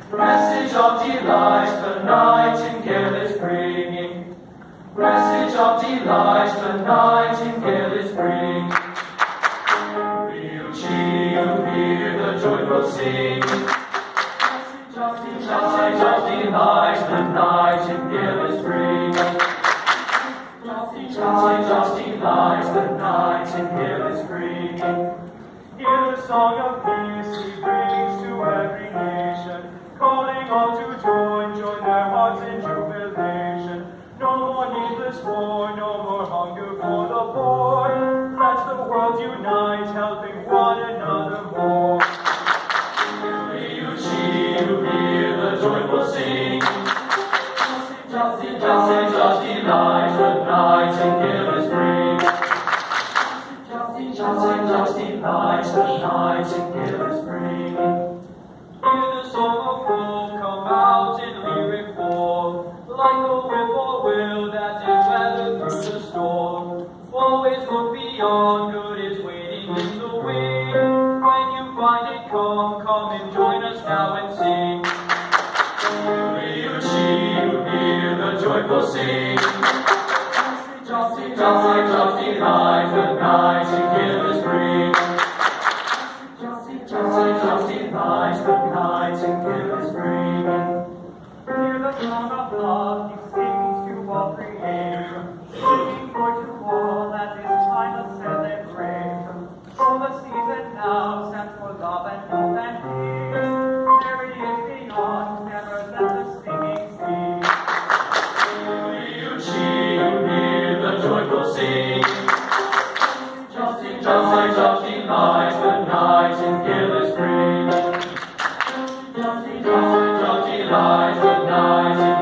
Message of delight the nightingale is bringing. Message of delight the nightingale is bringing. Real cheer, you hear the joyful singing. Message of delight the nightingale is bringing. Message of delight the nightingale is bringing. Hear the song of peace he brings to every nation, calling all to join their hearts in jubilation. No more needless war, no more hunger for the poor. Let the world unite, helping one another more. You cheer, you hear the joyful singing. Message of delight the nightingale is bringing. Message of delight the nightingale is bringing. Hear the song of hope come out in lyric form, like a whippoorwill that is gathered through the storm. Always look beyond, good is waiting in the wing. When you find it, come and join us now and sing. You cheer, you hear the joyful singing. Message of delight the nightingale is bringing. Message of delight the nightingale is bringing. Hear the song of love he sings to all creation, singing for to all as it's time to celebrate. For the season now stands for love and hope and peace. There it is beyond, never let the singing cease. You cheer, you hear the joyful singing. Message of delight the nightingale is bringing. Message of delight the nightingale